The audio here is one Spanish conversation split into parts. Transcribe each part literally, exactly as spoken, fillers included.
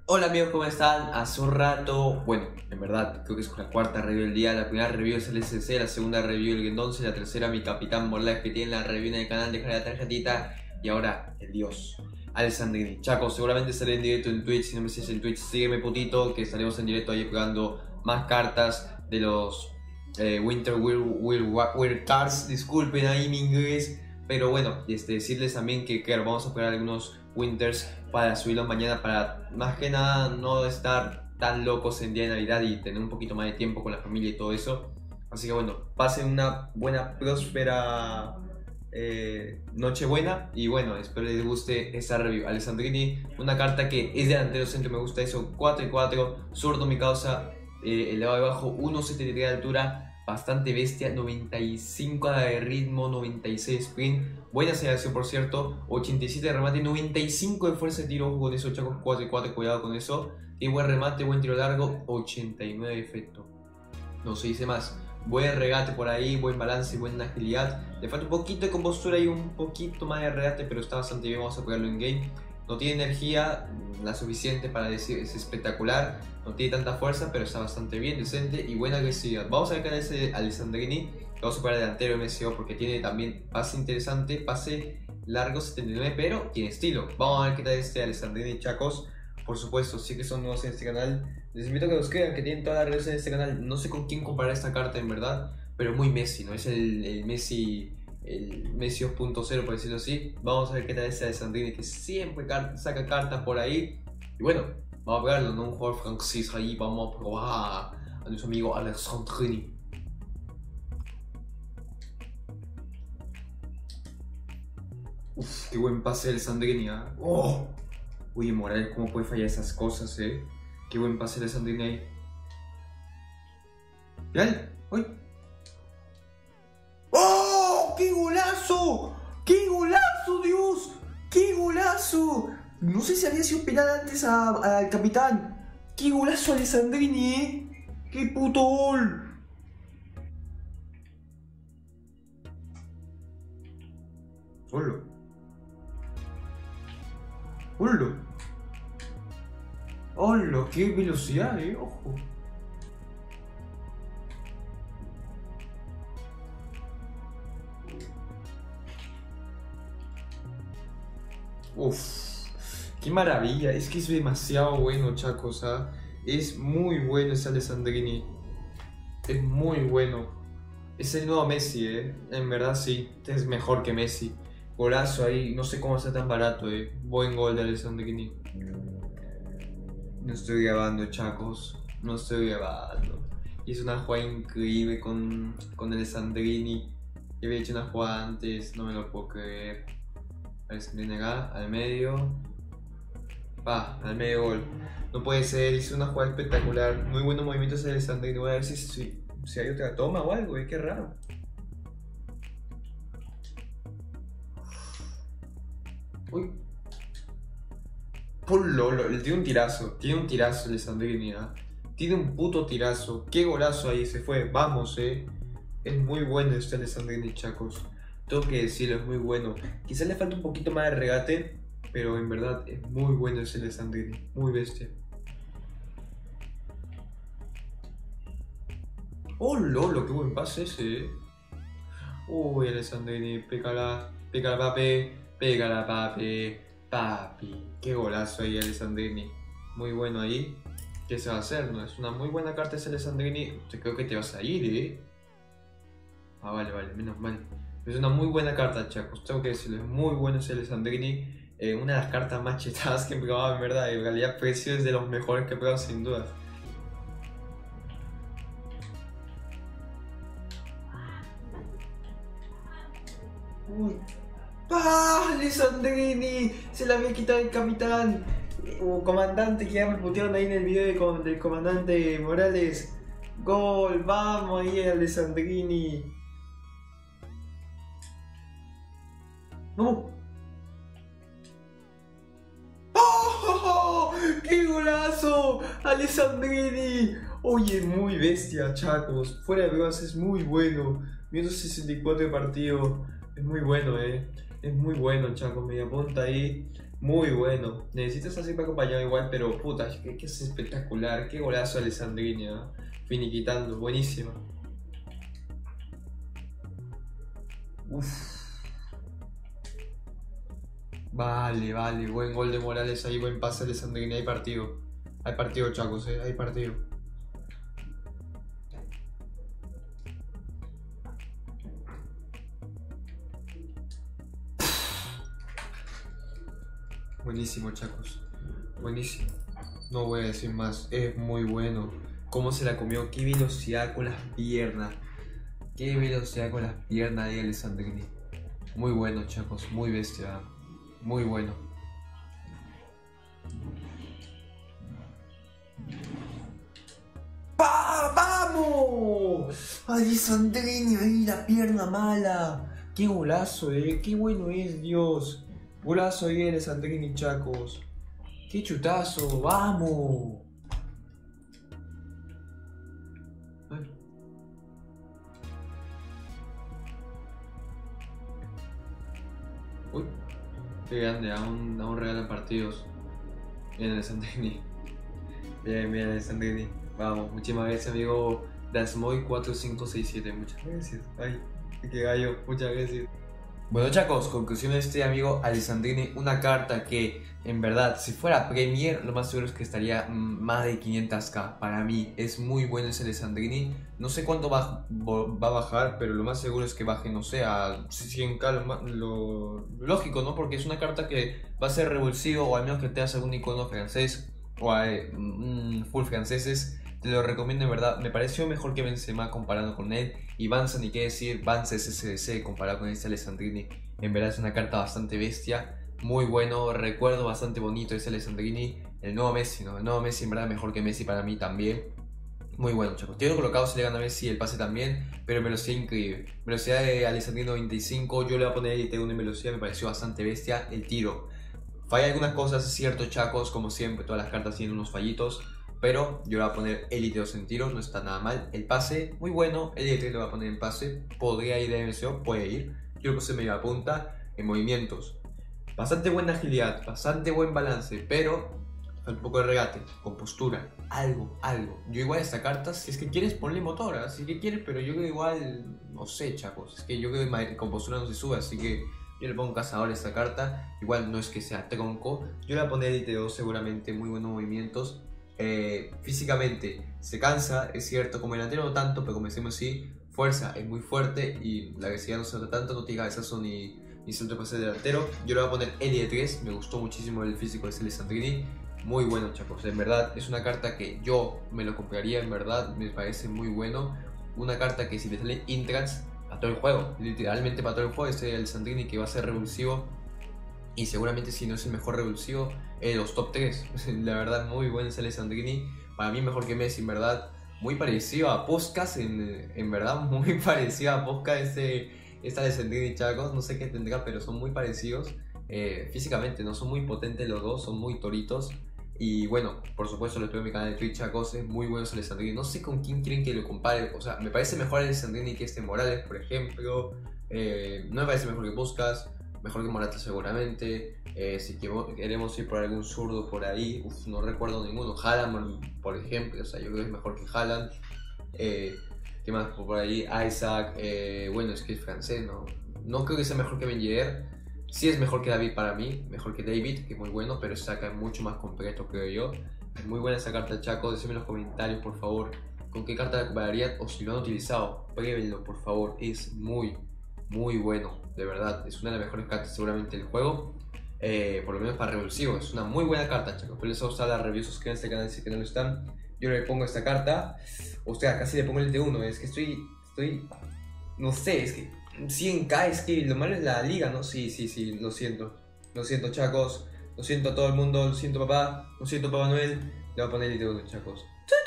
Hola amigos, ¿cómo están? Hace un rato, bueno, en verdad, creo que es la cuarta review del día. La primera review es el S C, la segunda review el Guendonce, la tercera mi capitán Morlax, que tiene la review en el canal, dejar la tarjetita. Y ahora, el dios, Alessandrini. Chacos, seguramente estaré en directo en Twitch. Si no me sigues en Twitch, sígueme putito, que estaremos en directo ahí jugando más cartas de los eh, Winter Weird Cards. Disculpen ahí mi inglés. Pero bueno, este, decirles también que claro, vamos a jugar algunos Winters para subirlos mañana, para más que nada no estar tan locos en día de Navidad y tener un poquito más de tiempo con la familia y todo eso. Así que bueno, pasen una buena, próspera eh, Nochebuena. Y bueno, espero les guste esta review. Alessandrini, una carta que es delantero centro, me gusta eso. Cuatro y cuatro, zurdo mi causa, eh, el lado de abajo, uno setenta y tres de altura. Bastante bestia, noventa y cinco de ritmo, noventa y seis sprint, buena aceleración por cierto, ochenta y siete de remate, noventa y cinco de fuerza de tiro, ojo con eso chacos, cuatro y cuatro, cuidado con eso, y buen remate, buen tiro largo, ochenta y nueve de efecto, no se dice más, buen regate por ahí, buen balance, buena agilidad, le falta un poquito de compostura y un poquito más de regate, pero está bastante bien, vamos a pegarlo en game. No tiene energía la suficiente para decir es espectacular, no tiene tanta fuerza, pero está bastante bien, decente y buena agresividad. Vamos a ver qué tal ese Alessandrini, vamos a jugar delantero M C O porque tiene también pase interesante, pase largo setenta y nueve, pero tiene estilo. Vamos a ver qué tal este Alessandrini, chacos. Por supuesto, sí que son nuevos en este canal, les invito a que los crean, que tienen todas las redes en este canal. No sé con quién comparar esta carta en verdad, pero muy Messi, ¿no? Es el, el Messi... el Messi dos punto cero, por decirlo así. Vamos a ver qué tal este Alessandrini, que siempre car saca cartas por ahí. Y bueno, vamos a verlo, ¿no? Un jugador francés ahí. Vamos a probar a nuestro amigo Alessandrini. Uf, qué buen pase de Alessandrini, ¿eh? Oh. Uy, Morales, ¿cómo puede fallar esas cosas, eh? Qué buen pase de Alessandrini ahí. ¿Real? ¡Uy! ¡Qué golazo! ¡Qué golazo, Dios! ¡Qué golazo! No sé si había sido penal antes al capitán. ¡Qué golazo, Alessandrini, eh! ¡Qué puto gol! ¡Holo! ¡Holo! ¡Holo! ¡Qué velocidad, eh! ¡Ojo! Uff, qué maravilla, es que es demasiado bueno, chacos, ¿eh? Es muy bueno ese Alessandrini, es muy bueno, es el nuevo Messi, eh, en verdad sí, es mejor que Messi, golazo ahí, no sé cómo está tan barato, eh, buen gol de Alessandrini. No estoy grabando, chacos, no estoy grabando, y es una jugada increíble con, con Alessandrini, que había hecho una jugada antes, no me lo puedo creer. A ver si viene acá, al medio. Pa, al medio gol. No puede ser, hizo una jugada espectacular. Muy buenos movimientos de Alessandrini. Voy a ver si, si, si hay otra toma o algo, eh, qué raro. Uy. Por lolo, tiene un tirazo. Tiene un tirazo Alessandrini, ¿eh? Tiene un puto tirazo. Qué golazo ahí se fue. Vamos, eh. Es muy bueno este Alessandrini, chacos. Tengo que decirlo, es muy bueno. Quizás le falta un poquito más de regate, pero en verdad es muy bueno ese Alessandrini, muy bestia. Oh lolo, qué buen pase ese, eh. Uy, Alessandrini, pégala, pégala papi, pégala papi, papi. Qué golazo ahí Alessandrini, muy bueno ahí. ¿Qué se va a hacer? No, es una muy buena carta ese Alessandrini. Yo creo que te vas a ir, eh. Ah, vale, vale, menos mal. Es una muy buena carta, chacos, tengo que decirles, muy bueno ese Alessandrini, eh, una de las cartas más chetadas que he probado en verdad, en realidad precio es de los mejores que he probado sin duda. Uy. ¡Ah! Alessandrini, se la había quitado el capitán, o comandante, que ya me putearon ahí en el video de, del comandante Morales. Gol, vamos ahí Alessandrini. ¡No! ¡Oh! ¡Qué golazo! ¡Alessandrini! Oye, muy bestia, chacos. Fuera de bromas, es muy bueno. ciento sesenta y cuatro de partido. Es muy bueno, eh. Es muy bueno, chacos. Media punta ahí. Muy bueno. Necesitas así para acompañar igual, pero puta, que, que es espectacular. Qué golazo Alessandrini, ¿eh? Finiquitando, buenísima. Uf. Vale, vale, buen gol de Morales ahí, buen pase de Alessandrini, hay partido. Hay partido, chacos, eh, hay partido. Buenísimo, chacos. Buenísimo. No voy a decir más, es muy bueno. Cómo se la comió, qué velocidad con las piernas. Qué velocidad con las piernas de Alessandrini. Muy bueno, chacos, muy bestia. Muy bueno. ¡Pa! ¡Vamos! Alessandrini ahí, la pierna mala. Qué golazo, eh. Qué bueno es, Dios. Golazo ahí de Alessandrini, chacos. Qué chutazo, vamos. Ay. Uy, qué grande, aún, aún regalan partidos. Bien, Alessandrini. Bien, bien, Alessandrini. Vamos, muchísimas gracias, amigo Dasmoy cuatro cinco seis siete. Muchas gracias. Ay, qué gallo, muchas gracias. Bueno, chicos, conclusión de este amigo Alessandrini, una carta que en verdad, si fuera Premier, lo más seguro es que estaría más de quinientos k. Para mí es muy bueno ese Alessandrini. No sé cuánto va, va a bajar, pero lo más seguro es que baje, no sé, a cien k, lo, lo lógico, ¿no? Porque es una carta que va a ser revulsivo, o al menos que tengas algún icono francés o eh, mm, full franceses. Te lo recomiendo, en verdad. Me pareció mejor que Benzema comparado con él. Y Banza, ni qué decir, Banza es S D C comparado con este Alessandrini. En verdad es una carta bastante bestia. Muy bueno, recuerdo bastante bonito ese Alessandrini. El nuevo Messi, ¿no? El nuevo Messi en verdad mejor que Messi para mí también. Muy bueno, chicos. Yo lo he colocado si le gana a Messi el pase también, pero velocidad increíble. Velocidad de Alessandrini noventa y cinco. Yo le voy a poner Elite uno en velocidad, me pareció bastante bestia. El tiro. Falla algunas cosas, es cierto, chacos, como siempre, todas las cartas tienen unos fallitos. Pero yo le voy a poner Elite dos en tiro, no está nada mal. El pase, muy bueno. Elite tres le voy a poner en pase. Podría ir de M C O, puede ir. Yo lo puse media punta en movimientos. Bastante buena agilidad, bastante buen balance, pero falta un poco de regate, compostura, algo, algo. Yo igual a esta carta, si es que quieres ponle motor, así que quieres, pero yo creo igual, no sé, chacos. Es que yo creo que compostura no se sube, así que yo le pongo cazador a esta carta. Igual no es que sea tronco. Yo le voy a poner Elite dos seguramente, muy buenos movimientos. Eh, físicamente se cansa, es cierto, como delantero no tanto, pero como decimos así, fuerza es muy fuerte y la agresividad no se nota tanto, no tiene cabezazo ni, ni centro de pase delantero. Yo le voy a poner Elite tres, me gustó muchísimo el físico de Alessandrini, muy bueno, chicos, en verdad es una carta que yo me lo compraría, en verdad me parece muy bueno, una carta que si le sale Intrans para todo el juego, literalmente para todo el juego, este Alessandrini que va a ser revulsivo. Y seguramente si no es el mejor revulsivo, eh, los top tres. La verdad, muy buen ese Alessandrini. Para mí mejor que Messi, en verdad. Muy parecido a Puskás, en, en verdad, muy parecido a Puskás este, este Alessandrini, chacos. No sé qué tendrá, pero son muy parecidos. Eh, físicamente, no son muy potentes los dos, son muy toritos. Y bueno, por supuesto lo tuve en mi canal de Twitch, chacos. Es muy bueno ese Alessandrini. No sé con quién quieren que lo compare. O sea, me parece mejor Alessandrini que este Morales, por ejemplo. Eh, no me parece mejor que Puskás. Mejor que Morata seguramente. Eh, si queremos ir por algún zurdo por ahahí, uf, no recuerdo ninguno. Haaland, por ejemplo, o sea, yo creo que es mejor que Haaland. Eh, ¿Qué más por ahí? Isaac, eh, bueno, es que es francés, ¿no? No creo que sea mejor que Ben Yedder. Sí es mejor que David para mí, mejor que David, que es muy bueno, pero saca mucho más completo, creo yo. Es muy buena esa carta, Chaco. Decime en los comentarios, por favor, con qué carta la compararían o si lo han utilizado. Pruébenlo, por favor, es muy muy bueno, de verdad, es una de las mejores cartas seguramente del juego, eh, por lo menos para revulsivo, es una muy buena carta, chicos. Por eso os la review, suscríbanse al canal si que no lo están. Yo le pongo esta carta, o sea, casi le pongo el T uno, es que estoy, estoy, no sé, es que cien k, es que lo malo es la liga, ¿no? Sí, sí, sí, lo siento, lo siento, chacos, lo siento a todo el mundo, lo siento papá, lo siento Papá Noel, le voy a poner el T uno, chacos.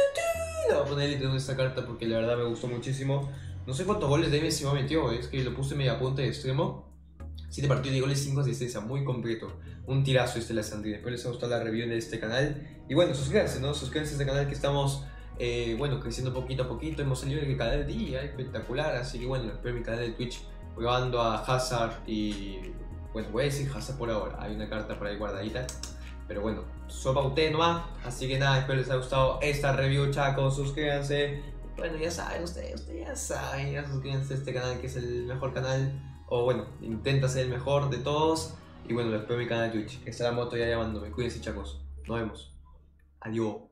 Le voy a poner el T uno esta carta porque la verdad me gustó muchísimo. No sé cuántos goles de Messi me metió, es que lo puse media punta de extremo. siete partidos de goles, cinco asistencias, muy completo. Un tirazo este Alessandrini. Espero les haya gustado la review de este canal. Y bueno, suscríbanse, ¿no? Suscríbanse a este canal que estamos, eh, bueno, creciendo poquito a poquito. Hemos salido en el canal de día, espectacular. Así que bueno, espero mi canal de Twitch grabando a Hazard y, bueno, bueno, voy a decir Hazard por ahora, hay una carta por ahí guardadita. Pero bueno, sopa usted nomás. Así que nada, espero les haya gustado esta review, chacos. Suscríbanse. Bueno, ya saben, ustedes, ustedes ya saben. Ya suscríbanse a este canal que es el mejor canal. O bueno, intenta ser el mejor de todos. Y bueno, lo espero en mi canal de Twitch. Que está la moto ya llamándome. Cuídense, chacos. Nos vemos. Adiós.